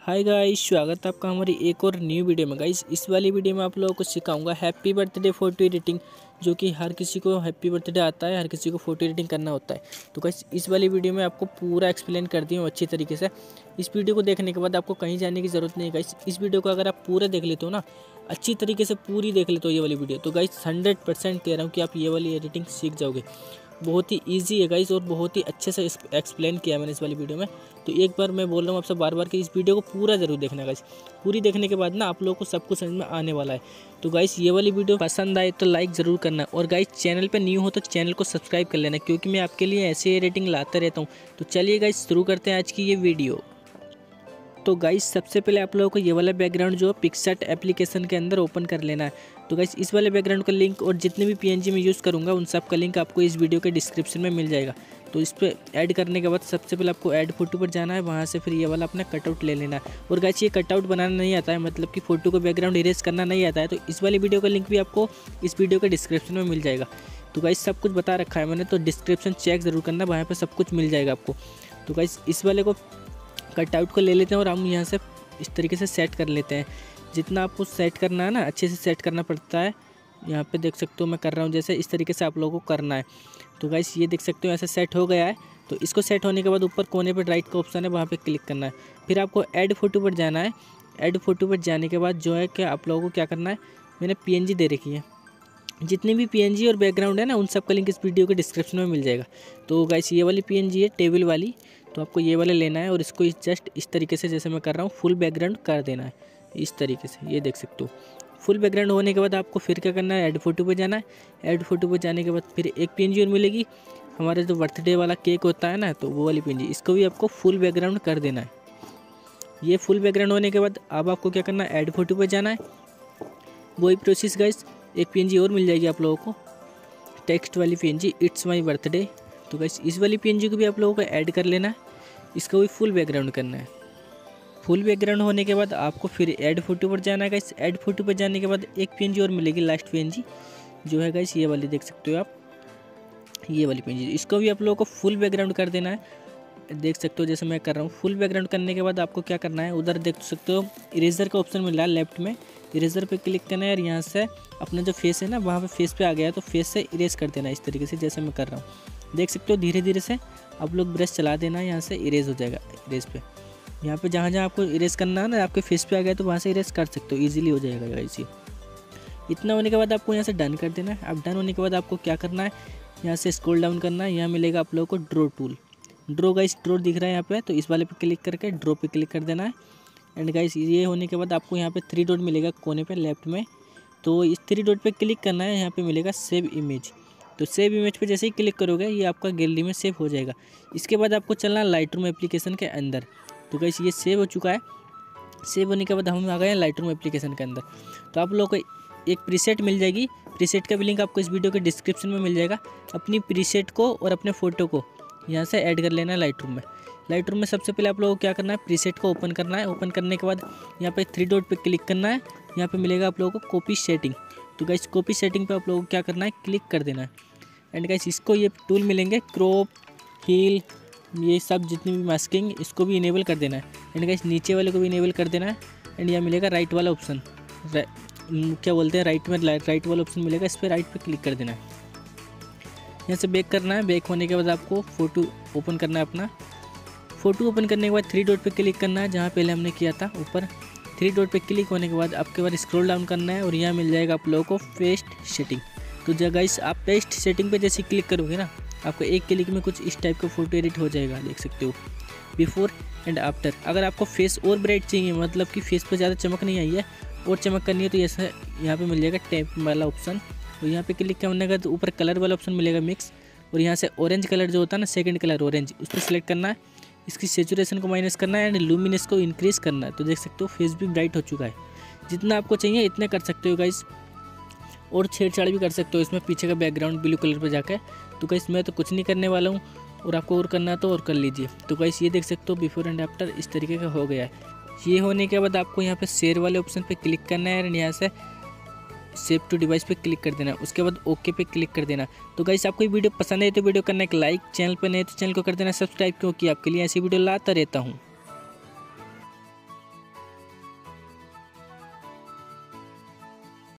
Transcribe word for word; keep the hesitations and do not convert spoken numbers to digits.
Hi guys, स्वागत है आपका हमारी एक और न्यू वीडियो में। गाइस इस वाली वीडियो में आप लोगों को सिखाऊंगा हैप्पी बर्थडे फोटो एडिटिंग, जो कि हर किसी को हैप्पी बर्थडे आता है, हर किसी को फोटो एडिटिंग करना होता है। तो गाइस इस वाली वीडियो में आपको पूरा एक्सप्लेन कर दिया हूँ अच्छी तरीके से। इस वीडियो को देखने के बाद आपको कहीं जाने की ज़रूरत नहीं है। गाइस इस वीडियो को अगर आप पूरा देख लेते हो ना, अच्छी तरीके से पूरी देख लेते हो ये वाली वीडियो, तो गाइस हंड्रेड परसेंट कह रहा हूँ कि आप ये वाली एडिटिंग सीख जाओगे। बहुत ही इजी है गाइस और बहुत ही अच्छे से एक्सप्लेन किया मैंने इस वाली वीडियो में। तो एक बार मैं बोल रहा हूँ आपसे बार बार कि इस वीडियो को पूरा ज़रूर देखना गाइस। पूरी देखने के बाद ना आप लोगों को सब कुछ समझ में आने वाला है। तो गाइस ये वाली वीडियो पसंद आए तो लाइक ज़रूर करना, और गाइस चैनल पे न्यू हो तो चैनल को सब्सक्राइब कर लेना, क्योंकि मैं आपके लिए ऐसे एडिटिंग लाता रहता हूँ। तो चलिए गाइस शुरू करते हैं आज की ये वीडियो। तो गाइस सबसे पहले आप लोगों को ये वाला बैकग्राउंड जो पिक्सआर्ट एप्लीकेशन के अंदर ओपन कर लेना है। तो गाइस इस वाले बैकग्राउंड का लिंक और जितने भी पीएनजी में यूज़ करूँगा उन सब का लिंक आपको इस वीडियो के डिस्क्रिप्शन में मिल जाएगा। तो इस पर ऐड करने के बाद सबसे पहले आपको ऐड फोटो पर जाना है, वहाँ से फिर ये वाला अपना कटआउट ले लेना है। और गाइस ये कटआउट बनाना नहीं आता है, मतलब कि फ़ोटो को बैकग्राउंड इरेज करना नहीं आता है, तो इस वाली वीडियो का लिंक भी आपको इस वीडियो के डिस्क्रिप्शन में मिल जाएगा। तो गाइस सब कुछ बता रखा है मैंने, तो डिस्क्रिप्शन चेक ज़रूर करना, वहाँ पर सब कुछ मिल जाएगा आपको। तो गाइस इस वाले को कटआउट को ले लेते हैं और हम यहाँ से इस तरीके से सेट कर लेते हैं। जितना आपको सेट करना है ना, अच्छे से सेट करना पड़ता है। यहाँ पे देख सकते हो मैं कर रहा हूँ, जैसे इस तरीके से आप लोगों को करना है। तो गाइस ये देख सकते हो ऐसे सेट हो गया है। तो इसको सेट होने के बाद ऊपर कोने पर राइट का ऑप्शन है, वहाँ पे क्लिक करना है। फिर आपको ऐड फोटो पर जाना है। ऐड फोटो पर जाने के बाद जो है कि आप लोगों को क्या करना है, मैंने पीएनजी दे रखी है, जितनी भी पीएनजी और बैकग्राउंड है ना उन सब का लिंक इस वीडियो के डिस्क्रिप्शन में मिल जाएगा। तो गाइस ये वाली पीएनजी है टेबल वाली, तो आपको ये वाला लेना है और इसको जस्ट इस तरीके से जैसे मैं कर रहा हूँ फुल बैकग्राउंड कर देना है इस तरीके से। ये देख सकते हो फुल बैकग्राउंड होने के बाद आपको फिर क्या करना है, ऐड फोटो पे जाना है। ऐड फोटो पे जाने के बाद फिर एक पीएनजी और मिलेगी, हमारा जो बर्थडे वाला केक होता है ना, तो वो वाली पीएनजी, इसको भी आपको फुल बैकग्राउंड कर देना है। ये फुल बैकग्राउंड होने के बाद अब आपको क्या करना है, ऐड फोटो पे जाना है। वही प्रोसेस गाइस, एक पीएनजी और मिल जाएगी आप लोगों को, टेक्स्ट वाली पीएनजी, इट्स माय बर्थडे। तो गाइस इस वाली पीएनजी को भी आप लोगों को ऐड कर लेना है, इसको भी फुल बैकग्राउंड करना है। फुल बैकग्राउंड होने के बाद आपको फिर ऐड फोटो पर जाना है गाइस। ऐड फोटो पर जाने के बाद एक पीएनजी और मिलेगी, लास्ट पीएनजी जो है गाइस ये वाली, देख सकते हो आप ये वाली पीएनजी, इसको भी आप लोगों को फुल बैकग्राउंड कर देना है। देख सकते हो जैसे मैं कर रहा हूँ। फुल बैकग्राउंड करने के बाद आपको क्या करना है, उधर देख सकते हो इरेजर का ऑप्शन मिल रहा है लेफ्ट में, इरेजर पे क्लिक करना है और यहाँ से अपना जो फेस है ना वहाँ पे फेस पे आ गया है, तो फेस से इरेज कर देना है इस तरीके से जैसे मैं कर रहा हूँ। देख सकते हो धीरे धीरे से आप लोग ब्रश चला देना, यहाँ से इरेज हो जाएगा। इरेज पे यहाँ पे जहाँ जहाँ आपको इरेज करना है ना, आपके फेस पे आ गया तो वहाँ से इरेज कर सकते हो, ईजिली हो जाएगा गाइस ये। इतना होने के बाद आपको यहाँ से डन कर देना है। अब डन होने के बाद आपको क्या करना है, यहाँ से स्क्रॉल डाउन करना है, यहाँ मिलेगा आप लोगों को draw tool. Draw guys draw दिख रहा है यहाँ पे, तो इस वाले पे क्लिक करके ड्रॉ पे क्लिक कर देना है। एंड गाइस ये होने के बाद आपको यहाँ पे थ्री डॉट मिलेगा कोने पे लेफ्ट में, तो इस थ्री डॉट पे क्लिक करना है। यहाँ पे मिलेगा सेव इमेज, तो सेव इमेज पे जैसे ही क्लिक करोगे ये आपका गैलरी में सेव हो जाएगा। इसके बाद आपको चलना है लाइटरूम एप्लीकेशन के अंदर। तो गाइस ये सेव हो चुका है। सेव होने के बाद हम आ गए हैं लाइटरूम एप्लीकेशन के अंदर। तो आप लोगों को एक प्रीसेट मिल जाएगी, प्रीसेट का भी लिंक आपको इस वीडियो के डिस्क्रिप्शन में मिल जाएगा। अपनी प्रीसेट को और अपने फ़ोटो को यहाँ से ऐड कर लेना है लाइटरूम में। लाइटरूम में सबसे पहले आप लोगों को क्या करना है, प्रीसेट को ओपन करना है। ओपन करने के बाद यहाँ पे थ्री डॉट पे क्लिक करना है, यहाँ पे मिलेगा आप लोगों को कॉपी सेटिंग। तो गाइस कॉपी सेटिंग पे आप लोगों को क्या करना है, क्लिक कर देना है। एंड गाइस इसको ये टूल मिलेंगे क्रॉप, हील, ये सब जितनी भी मास्किंग, इसको भी इनेबल कर देना है। एंड गाइस नीचे वाले को भी इनेबल कर देना है। एंड यहाँ मिलेगा राइट वाला ऑप्शन, क्या बोलते हैं राइट में, राइट वाला ऑप्शन मिलेगा, इस पर राइट पे क्लिक कर देना है। यहाँ से बैक करना है। बैक होने के बाद आपको फ़ोटो ओपन करना है अपना। फ़ोटो ओपन करने के बाद थ्री डॉट पे क्लिक करना है, जहाँ पहले हमने किया था ऊपर। थ्री डॉट पे क्लिक होने के बाद आपके बाद स्क्रॉल डाउन करना है और यहाँ मिल जाएगा आप लोगों को पेस्ट सेटिंग। तो जब गाइस आप पेस्ट सेटिंग पे जैसे क्लिक करोगे ना, आपको एक क्लिक में कुछ इस टाइप का फोटो एडिट हो जाएगा, देख सकते हो बिफोर एंड आफ्टर। अगर आपको फेस और ब्राइट चाहिए, मतलब कि फेस पर ज़्यादा चमक नहीं आई है और चमक करनी है, तो ऐसा यहाँ पे मिल जाएगा टैप वाला ऑप्शन। तो यहाँ पे क्लिक करने का तो ऊपर कलर वाला ऑप्शन मिलेगा मिक्स, और यहाँ से ऑरेंज कलर जो होता है ना, सेकंड कलर ऑरेंज, उस पर सिलेक्ट करना है। इसकी सेचुरेशन को माइनस करना है एंड लुमिनेंस को इंक्रीज़ करना है। तो देख सकते हो फेस भी ब्राइट हो चुका है। जितना आपको चाहिए इतने कर सकते हो गाइस, और छेड़छाड़ भी कर सकते हो इसमें पीछे का बैकग्राउंड ब्लू कलर पर जाकर। तो गाइस मैं तो कुछ नहीं करने वाला हूँ, और आपको और करना है तो और कर लीजिए। तो गाइस ये देख सकते हो बिफोर एंड आफ्टर इस तरीके का हो गया है। ये होने के बाद आपको यहाँ पे शेयर वाले ऑप्शन पे क्लिक करना है एंड यहाँ से सेव टू डिवाइस पे क्लिक कर देना, उसके बाद ओके पे क्लिक कर देना। तो गाइस आपको ये वीडियो पसंद है तो वीडियो करना एक लाइक, चैनल पर नए तो चैनल को कर देना सब्सक्राइब, क्योंकि आपके लिए ऐसी वीडियो लाता रहता हूँ।